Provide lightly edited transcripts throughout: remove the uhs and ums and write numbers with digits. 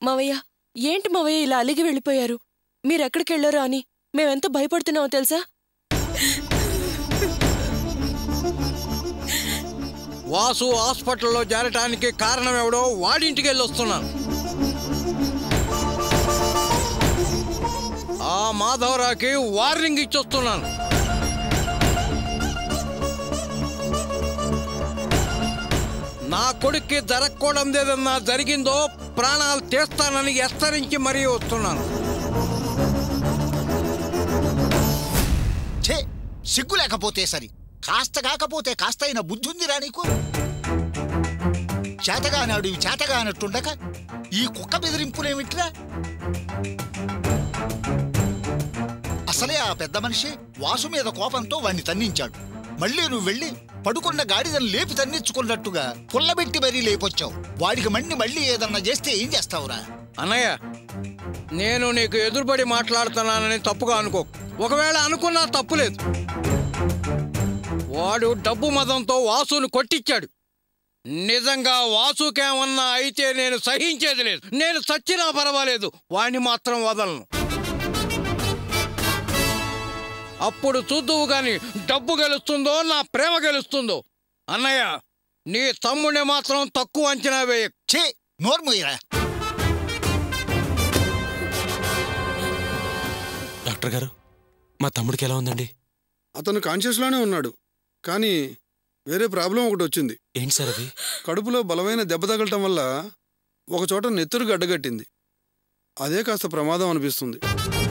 మావయ్య, ఏంటి మావయ్య ఇలా అలిగి వెళ్ళిపోయారు? మీరెక్కడికెళ్లారో అని మేమెంత భయపడుతున్నామో తెలుసా? వాసు హాస్పిటల్లో చేరటానికి కారణం ఎవడో వాడింటికి వెళ్ళొస్తున్నాను. ఆ మాధవరావుకి వార్నింగ్ ఇచ్చొస్తున్నాను. నా కొడుక్కి జరగకూడదు ఏదన్నా జరిగిందో ప్రాణాలు తీస్తానని హెచ్చరించి మరీ వస్తున్నాను. సిగ్గు లేకపోతే సరి, కాస్త కాకపోతే కాస్త అయిన బుద్ధి ఉందిరా నీకు? చేతగానాడు చేతగానట్టుండక ఈ కుక్క బెదిరింపునేమిట్రా? అసలే ఆ పెద్ద మనిషి వాసు మీద కోపంతో వాణ్ణి తన్నించాడు. మళ్ళీ నువ్వు వెళ్ళి పడుకున్న గాడిదను లేపి తన్నించుకున్నట్టుగా పుల్లబెట్టి మరీ లేపొచ్చావు. వాడికి మళ్ళీ ఏదన్నా చేస్తే ఏం చేస్తావురా? అన్నయ్య, నేను నీకు ఎదురుబడి మాట్లాడుతున్నానని తప్పుగా అనుకో. ఒకవేళ అనుకున్నా తప్పులేదు. వాడు డబ్బు మదంతో వాసును కొట్టించాడు. నిజంగా వాసుకేమన్నా అయితే నేను సహించేది లేదు. నేను చచ్చినా పర్వాలేదు, వాణ్ణి మాత్రం వదలను. అప్పుడు చూద్దువు గాని డబ్బు గెలుస్తుందో నా ప్రేమ గెలుస్తుందో. అన్నయ్య, నీ తమ్ముడిని మాత్రం తక్కువ అంచనా వేయ. నోర్మూయరా. డాక్టర్ గారు, మా తమ్ముడికి ఎలా ఉందండి? అతను కాన్షియస్లోనే ఉన్నాడు, కానీ వేరే ప్రాబ్లం ఒకటి వచ్చింది. ఏంటి సార్ అది? కడుపులో బలమైన దెబ్బ తగలటం వల్ల ఒకచోట నెత్తురు గడ్డగట్టింది. అదే కాస్త ప్రమాదం అనిపిస్తుంది.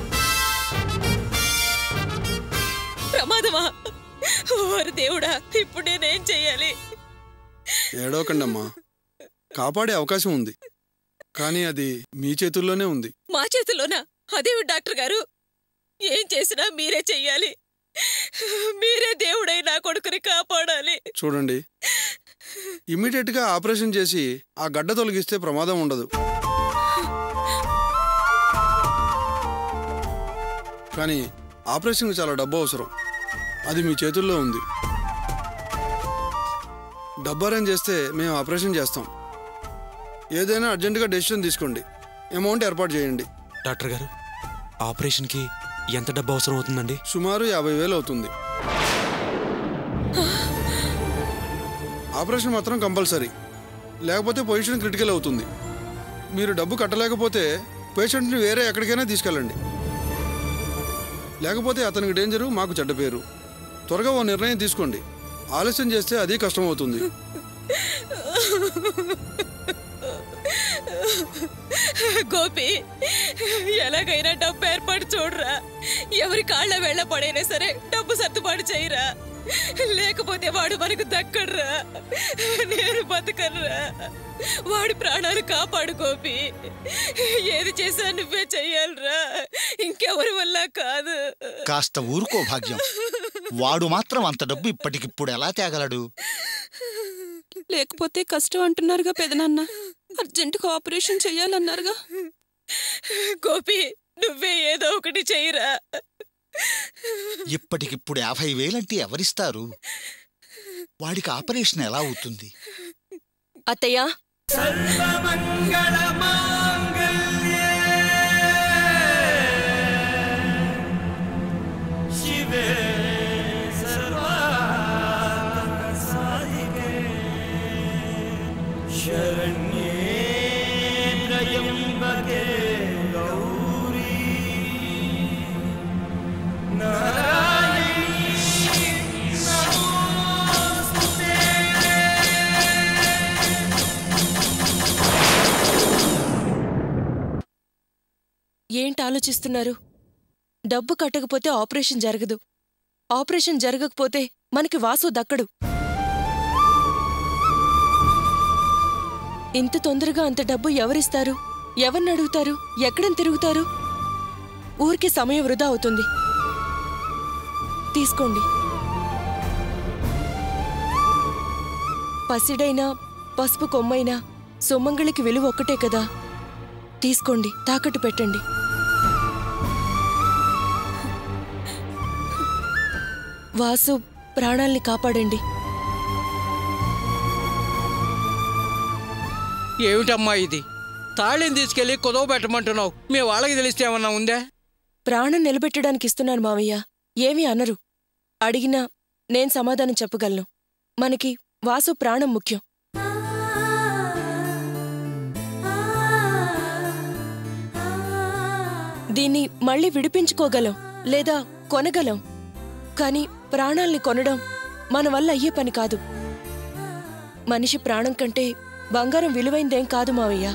ప్రమాదమా? ఓరి దేవుడా, ఇప్పుడు నేనేం చెయ్యాలి? ఏడవకండమ్మా, కాపాడే అవకాశం ఉంది, కానీ అది మీ చేతుల్లోనే ఉంది. మా చేతుల్లోనా? అదేమి డాక్టర్ గారు, ఏం చేసినా మీరే చెయ్యాలి. మీరే దేవుడై నా కొడుకుని కాపాడాలి. చూడండి, ఇమ్మీడియట్గా ఆపరేషన్ చేసి ఆ గడ్డ తొలగిస్తే ప్రమాదం ఉండదు. కానీ ఆపరేషన్కి చాలా డబ్బు అవసరం. అది మీ చేతుల్లో ఉంది. డబ్బు అరేంజ్ చేస్తే మేము ఆపరేషన్ చేస్తాం. ఏదైనా అర్జెంటుగా డెసిషన్ తీసుకోండి, అమౌంట్ ఏర్పాటు చేయండి. డాక్టర్ గారు, ఆపరేషన్కి ఎంత డబ్బు అవసరం అవుతుందండి? సుమారు 50,000 అవుతుంది. ఆపరేషన్ మాత్రం కంపల్సరీ, లేకపోతే పొజిషన్ క్రిటికల్ అవుతుంది. మీరు డబ్బు కట్టలేకపోతే పేషెంట్ని వేరే ఎక్కడికైనా తీసుకెళ్ళండి. లేకపోతే అతనికి డేంజరు, మాకు చెడ్డ పేరు. త్వరగా ఓ నిర్ణయం తీసుకోండి. ఆలస్యం చేస్తే అది కష్టమవుతుంది. గోపి, ఎలాగైనా డబ్బు ఏర్పాటు చూడరా. ఎవరి కాళ్ళ వెళ్ళ పడైనా సరే డబ్బు సర్దుబాటు చేయరా, లేకపోతే వాడు మనకు దక్కడ్రా. నేను బతకర్రా. వాడి ప్రాణాలు కాపాడు గోపి. ఏది చేసా నువ్వే చెయ్యాలరా, ఇంకెవరి వల్ల కాదు. కాస్త ఊరుకో భాగ్యం. వాడు మాత్రం అంత డబ్బు ఇప్పటికిప్పుడు ఎలా తేగలడు? లేకపోతే కష్టం అంటున్నారుగా పెదనాన్న. అర్జెంటుగా ఆపరేషన్ చెయ్యాలన్నారుగా. గోపి, నువ్వే ఏదో ఒకటి చెయ్యరా. ఇప్పటికిప్పుడు 50,000 అంటే ఎవరిస్తారు? వాడికి ఆపరేషన్ ఎలా అవుతుంది? అత్తయ్య, ఏంటి ఆలోచిస్తున్నారు? డబ్బు కట్టకపోతే ఆపరేషన్ జరగదు. ఆపరేషన్ జరగకపోతే మనకి వాసు దక్కడు. ఇంత తొందరగా అంత డబ్బు ఎవరిస్తారు? ఎవరిని అడుగుతారు? ఎక్కడని తిరుగుతారు? ఊరికి సమయం వృధా అవుతుంది. తీసుకోండి. పసిడైనా పసుపు కొమ్మైనా సుమంగళికి విలువ ఒక్కటే కదా. తీసుకోండి, తాకట్టు పెట్టండి. వాసు ప్రాణాల్ని కాపాడండి. ఏమిటమ్మా ఇది? తాళిని తీసుకెళ్లి కుదవ పెట్టమంటున్నావు. మీ వాళ్ళకి తెలిస్తే ఏమన్నా ఉందే? ప్రాణం నిలబెట్టడానికి ఇస్తున్నాను మావయ్య. ఏమీ అనరు. అడిగినా నేను సమాధానం చెప్పగలను. మనకి వాసు ప్రాణం ముఖ్యం. దీన్ని మళ్ళీ విడిపించుకోగలం లేదా కొనగలం. కాని ప్రాణాల్ని కొనడం మన వల్ల అయ్యే పని కాదు. మనిషి ప్రాణం కంటే బంగారం విలువైందేం కాదు మావయ్య.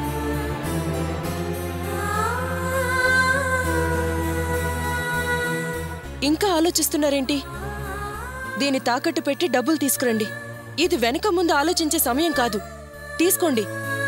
ఇంకా ఆలోచిస్తున్నారేంటి? దీన్ని తాకట్టు పెట్టి డబ్బులు తీసుకురండి. ఇది వెనక ముందు ఆలోచించే సమయం కాదు. తీసుకోండి.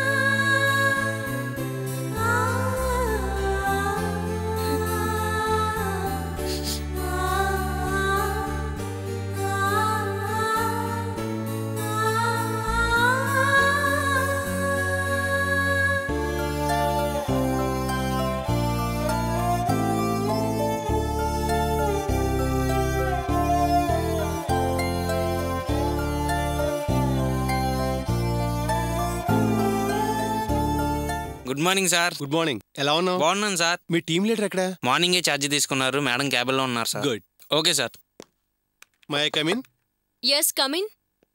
Good morning sir. Good morning. ఎలా ఉన్నావు? బాగున్నాను సార్. మీ టీమ్ లీడర్ ఎక్కడ? మార్నింగే ఛార్జ్ తీసుకున్నారు. మేడం క్యాబిన్లో ఉన్నారు sir. Good. Okay sir. May I come in? Yes, come in.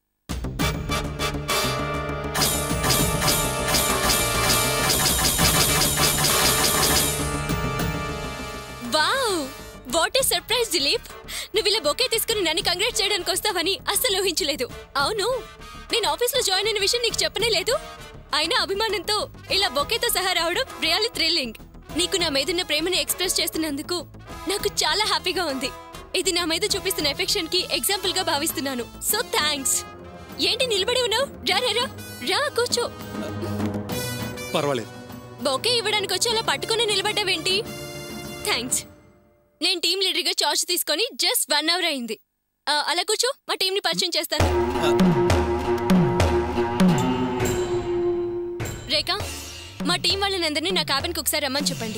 Wow, what a surprise Dilip. నువ్వు ఇలా బొకే తీసుకుని నన్ను కంగ్రాట్స్ చేయడానికి వస్తావని అస్సలు ఊహించలేదు. అవును, నేను ఆఫీస్లో జాయిన్ అయిన విషయం నీకు చెప్పనే లేదు. అయినా అభిమానంతో ఇలా బొకేతో సహా రావడం రియల్లీ థ్రిల్లింగ్. నీకు నా మీదున్న ప్రేమని ఎక్స్ప్రెస్ చేస్తున్నందుకు నాకు చాలా హ్యాపీగా ఉంది. ఇది నా మీద చూపిస్తున్న ఎఫెక్షన్ కి ఎగ్జాంపుల్ గా భావిస్తున్నాను. So thanks. ఏంటి నిలబడి ఉన్నావు? రా రా రా రా, కూర్చో. పర్వాలేదు. బొకే ఇవ్వడానికి వచ్చి అలా పట్టుకుని నిలబడ్డావేంటి? థ్యాంక్స్. నేను టీమ్ లీడర్ గా చార్జ్ తీసుకొని జస్ట్ 1 hour అయింది. అలా కూర్చో, మా టీం ని పరిచయం చేస్తాను. రేఖ, మా టీం వాళ్ళనందరినీ నా క్యాబిన్కి ఒకసారి రమ్మని చెప్పండి.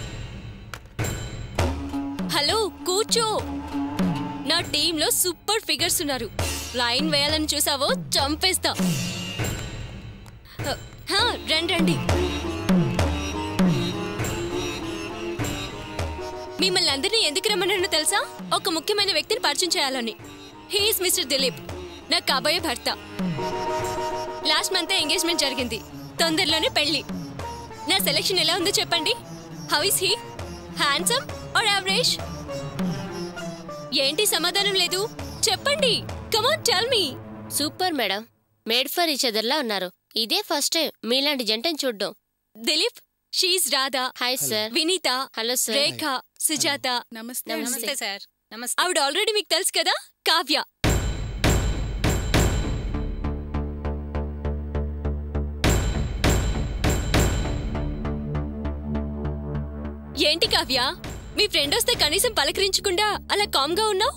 హలో, కూర్చో. నా టీంలో సూపర్ ఫిగర్స్ ఉన్నారు. లైన్ వేయాలని చూసావో చంపేస్తా. రండి. మిమ్మల్ని అందరినీ ఎందుకు రమ్మన్నానో తెలుసా? ఒక ముఖ్యమైన వ్యక్తిని పరిచయం చేయాలని. హీఈస్ మిస్టర్ దిలీప్, నా కాబోయే భర్త. లాస్ట్ మంత్ ఎంగేజ్మెంట్ జరిగింది. తొందరలోనే పెళ్లి. నా సెలెక్షన్ ఎలా ఉందో చెప్పండి. How is he? Handsome or average? ఏంటి సమాధానం లేదు? చెప్పండి. Come on, tell me. Super madam. Made for each other లా ఉన్నారు. ఇదే ఫస్ట్ టైం మీలాంటి జంటను చూడ్డం. Dilip, she's Radha. Hi sir. Vineetha. Hello sir. Rekha, Sujatha. నమస్తే సార్. ఆవిడ ఆల్రెడీ మీకు తెలుసు కదా, కావ్య. ఏంటి కావ్య, మీ ఫ్రెండ్ వస్తే కనీసం పలకరించకుండా అలా కామ్ గా ఉన్నావు?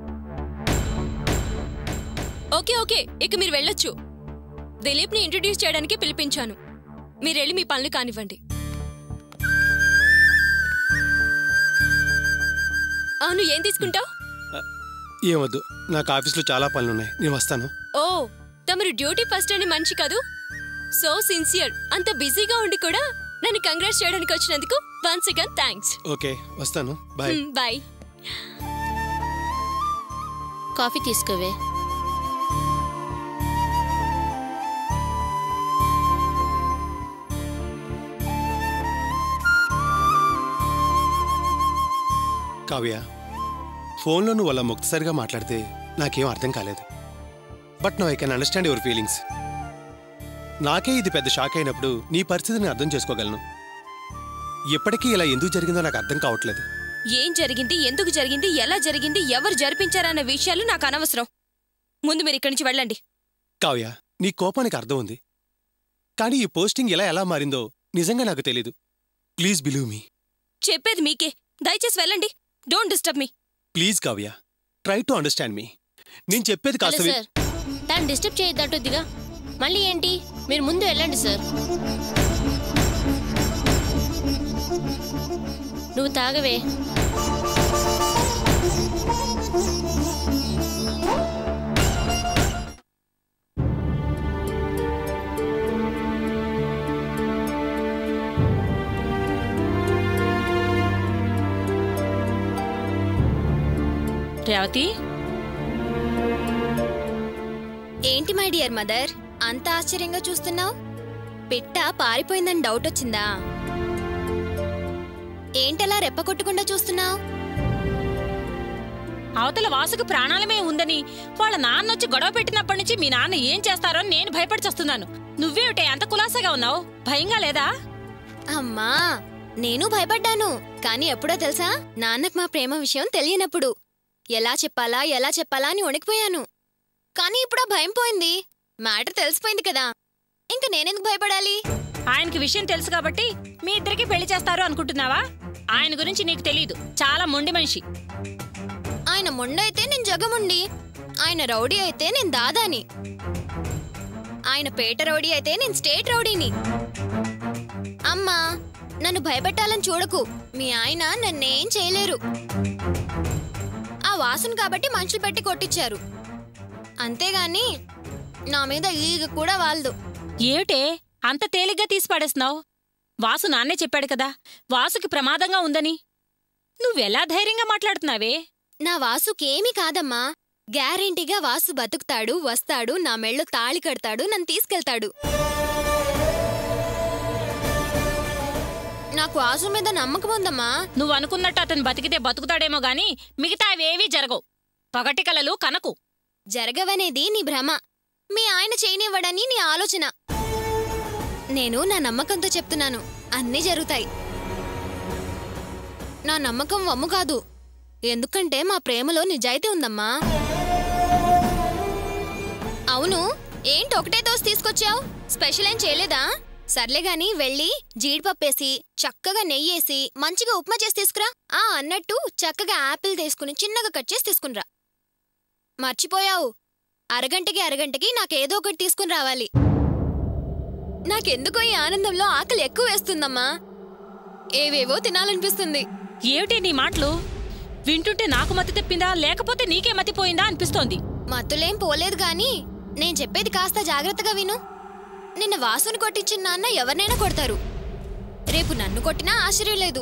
ఓకే ఓకే, ఇక మీరు వెళ్ళొచ్చు. దిలీప్ ని ఇంట్రడ్యూస్ చేయడానికి పిలిపించాను. మీరెళ్ళి మీ పనులు కానివ్వండి. అవును, ఏం తీసుకుంటావు? ఏమొద్దు, నాకు ఆఫీస్లో చాలా పనులున్నాయి. నేను వస్తాను. ఓ, తమరు డ్యూటీ ఫస్ట్ అని మనిషి కాదు. So sincere. అంత బిజీగా ఉండి కూడా నన్ను కంగ్రాట్స్ చేయడానికి వచ్చినందుకు వన్స్ అగైన్ థ్యాంక్స్. ఓకే, వస్తాను. బాయ్. బాయ్. కాఫీ తీసుకోవే. కావ్య, ఫోన్లో నువ్వు అలా ముక్తసరిగా మాట్లాడితే నాకేం అర్థం కాలేదు. But now I can understand your feelings. నాకే ఇది పెద్ద షాక్ అయినప్పుడు నీ పరిస్థితిని అర్థం చేసుకోగలను. ఎప్పటికీ ఇలా ఎందుకు జరిగిందో నాకు అర్థం కావట్లేదు. ఏం జరిగింది, ఎందుకు జరిగింది, ఎలా జరిగింది, ఎవరు జరిపించారన్న విషయాలు నాకు అనవసరం. ముందు మీరు ఇక్కడి నుంచి వెళ్ళండి. కావ్య, నీ కోపానికి అర్థం ఉంది. కానీ ఈ పోస్టింగ్ ఎలా మారిందో నిజంగా నాకు తెలీదు. Please believe me. చెప్పేది మీకే. దయచేసి వెళ్ళండి. Don't disturb me. Please Kavya, try to understand me. నేను చెప్పేది కాస్త హలో సార్, తను డిస్టర్బ్ చేయొద్దంటుద్దిగా. మళ్ళీ ఏంటి? మీరు ముందు వెళ్ళండి సార్. నువ్వు తాగవే. రేవతి. ఏంటి మై డియర్ మదర్, అంత ఆశ్చర్యంగా చూస్తున్నావు? పిట్ట పారిపోయిందని డౌట్ వచ్చిందా? ఏంటలా రెప్ప కొట్టకుండా చూస్తున్నావు? అవతల వాసుకు ప్రాణాలమే ఉందని వాళ్ళ నాన్నొచ్చి గొడవ పెట్టినప్పటి నుంచి మీ నాన్న ఏం చేస్తారో నేను భయపడి చేస్తున్నాను. నువ్వేమిటే అంత కులాసాగా ఉన్నావు? భయంగా లేదా? అమ్మా, నేను భయపడ్డాను. కానీ ఎప్పుడో తెలుసా, నాన్నకు మా ప్రేమ విషయం తెలియనప్పుడు ఎలా చెప్పాలా అని వణికిపోయాను. కానీ ఇప్పుడు ఆ భయం పోయింది. మ్యాటర్ తెలిసిపోయింది కదా, ఇంక నేనెందుకు భయపడాలి? ఆయనకి విషయం తెలుసు కాబట్టి మీ ఇద్దరికి పెళ్లి చేస్తారు అనుకుంటున్నావా? ఆయన గురించి నీకు తెలీదు, చాలా మొండి మనిషి. ఆయన మొండైతే నేను జగముండి, ఆయన రౌడీ అయితే నేను దాదాని, ఆయన పేట రౌడీ అయితే నేను స్టేట్ రౌడీని. అమ్మా, నన్ను భయపెట్టాలని చూడకు. మీ ఆయన నన్నేం చేయలేరు. ఆ వాసన కాబట్టి మనుషులు పెట్టి కొట్టించారు, అంతేగాని నా మీద ఈగ కూడా వాళ్ళదు. ఏమిటే అంత తేలిగ్గా తీసి పడేస్తున్నావు? వాసు నాన్నే చెప్పాడు కదా వాసుకి ప్రమాదంగా ఉందని. నువ్వెలా ధైర్యంగా మాట్లాడుతున్నావే? నా వాసుకేమీ కాదమ్మా. గ్యారెంటీగా వాసు బతుకుతాడు, వస్తాడు, నా మెళ్ళో తాళి కడతాడు, నన్ను తీసుకెళ్తాడు. నాకు వాసు మీద నమ్మకం ఉందమ్మా. నువ్వు అనుకున్నట్టు అతను బతికితే బతుకుతాడేమో గాని మిగతా అవేవీ జరగవు. పగటి కలలు కనకు. జరగవనేది నీ భ్రమ, మీ ఆయన చేయనివ్వడని నీ ఆలోచన. నేను నా నమ్మకంతో చెప్తున్నాను, అన్నీ జరుగుతాయి. నా నమ్మకం వమ్ము కాదు, ఎందుకంటే మా ప్రేమలో నిజాయితీ ఉందమ్మా. అవును, ఏంటి ఒకటే దోశ తీసుకొచ్చావు? స్పెషల్ ఏం చేయలేదా? సర్లేగాని వెళ్ళి జీడిపప్పేసి చక్కగా నెయ్యేసి మంచిగా ఉప్మా చేసి తీసుకురా. అన్నట్టు చక్కగా యాపిల్ తీసుకుని చిన్నగా కట్ చేసి తీసుకునిరా. మర్చిపోయావు, అరగంటకి నాకేదో ఒకటి తీసుకుని రావాలి. నాకెందుకో ఈ ఆనందంలో ఆకలి ఎక్కువ వేస్తుందమ్మా. ఏవేవో తినాలనిపిస్తుంది. ఏమిటి నీ మాటలు? వింటుంటే నాకు మతి తెప్పిందా లేకపోతే నీకే మతిపోయిందా అనిపిస్తోంది. మత్తులేం పోలేదు గాని నేను చెప్పేది కాస్త జాగ్రత్తగా విను. నిన్న వాసుని కొట్టించిన నాన్న ఎవరినైనా కొడతారు. రేపు నన్ను కొట్టినా ఆశ్చర్యం లేదు.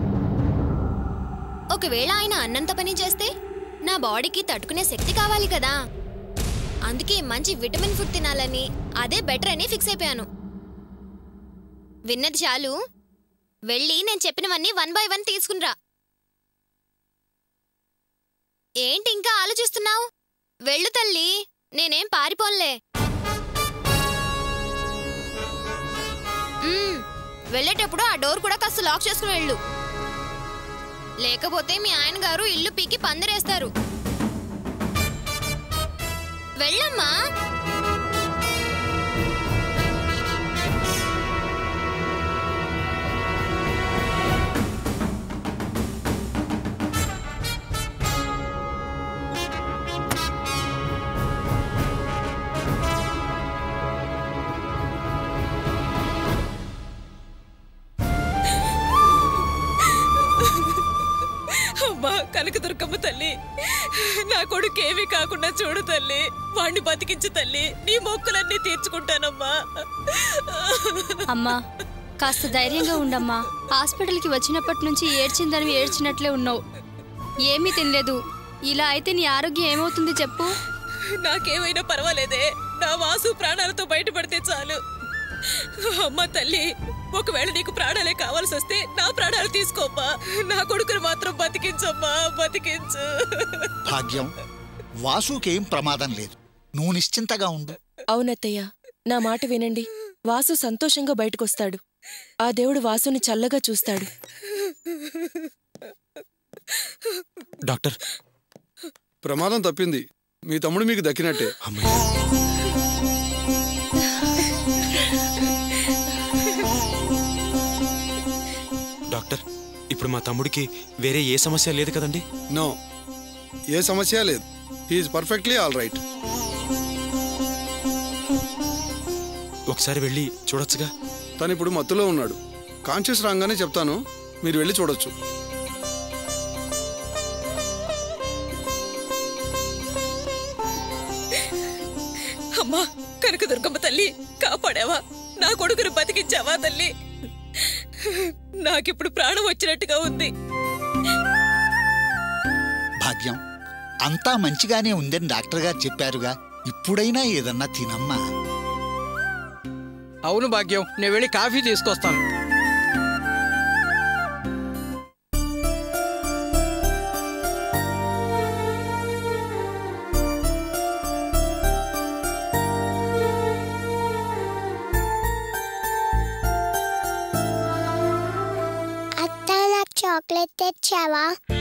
ఒకవేళ ఆయన అన్నంత పని చేస్తే నా బాడీకి తట్టుకునే శక్తి కావాలి కదా. అందుకే మంచి విటమిన్ ఫుడ్ తినాలని, అదే బెటర్ అని ఫిక్స్ అయిపోయాను. విన్నది చాలు, వెళ్ళి నేను చెప్పినవన్నీ 1 by 1 తీసుకునిరా. ఏంటి ఇంకా ఆలోచిస్తున్నావు? వెళ్ళు తల్లి, నేనేం పారిపోన్లే. వెళ్ళేటప్పుడు ఆ డోర్ కూడా కాస్త లాక్ చేసుకుని వెళ్ళు, లేకపోతే మీ ఆయన గారు ఇల్లు పీకి పందిరేస్తారు. వెళ్ళమ్మా. అమ్మా కనకదుర్గమ్మ తల్లి, నా కొడుకేమీ కాకుండా చూడు తల్లి. వాణ్ణి బతికించు తల్లి, నీ మొక్కులన్నీ తీర్చుకుంటానమ్మా. అమ్మా కాస్త ధైర్యంగా ఉండమ్మా. హాస్పిటల్కి వచ్చినప్పటి నుంచి ఏడ్చిందని ఏడ్చినట్లే ఉన్నావు. ఏమీ తినలేదు. ఇలా అయితే నీ ఆరోగ్యం ఏమవుతుంది చెప్పు? నాకేమైనా పర్వాలేదే, నా వాసు ప్రాణాలతో బయటపడితే చాలు. అమ్మ తల్లి, ఒకవేళ నీకు ప్రాణాలే కావాల్సి వస్తే నా ప్రాణాలు తీసుకోమ్మా. నా కొడుకును మాత్రం బతికించమ్మా, బతికించు. భాగ్యం, వాసుకేం ప్రమాదం లేదు, నువ్వు నిశ్చింతగా ఉండు. అవునత్తయ్య, నా మాట వినండి. వాసు సంతోషంగా బయటకొస్తాడు. ఆ దేవుడు వాసుని చల్లగా చూస్తాడు. డాక్టర్, ప్రమాదం తప్పింది. మీ తమ్ముడు మీకు దక్కినట్టే. డాక్టర్, ఇప్పుడు మా తమ్ముడికి వేరే ఏ సమస్య లేదు కదండి? నో, ఏ సమస్య లేదు. He's perfectly all right. ఒకసారి వెళ్ళి చూడొచ్చుగా? తను ఇప్పుడు మత్తులో ఉన్నాడు. కాన్షియస్ రాగానే చెప్తాను, మీరు వెళ్ళి చూడొచ్చు. అమ్మా కనకదుర్గమ్మ తల్లి, కాపాడావా? నా కొడుకును బతికించావా తల్లి? నాకిప్పుడు ప్రాణం వచ్చినట్టుగా ఉంది. భాగ్యం, అంతా మంచిగానే ఉందని డాక్టర్ గారు చెప్పారుగా, ఇప్పుడైనా ఏదన్నా తినమ్మా. అవును భాగ్యం, నేను వెళ్ళి కాఫీ తీసుకొస్తాను. చాక్లెట్ తెచ్చావా?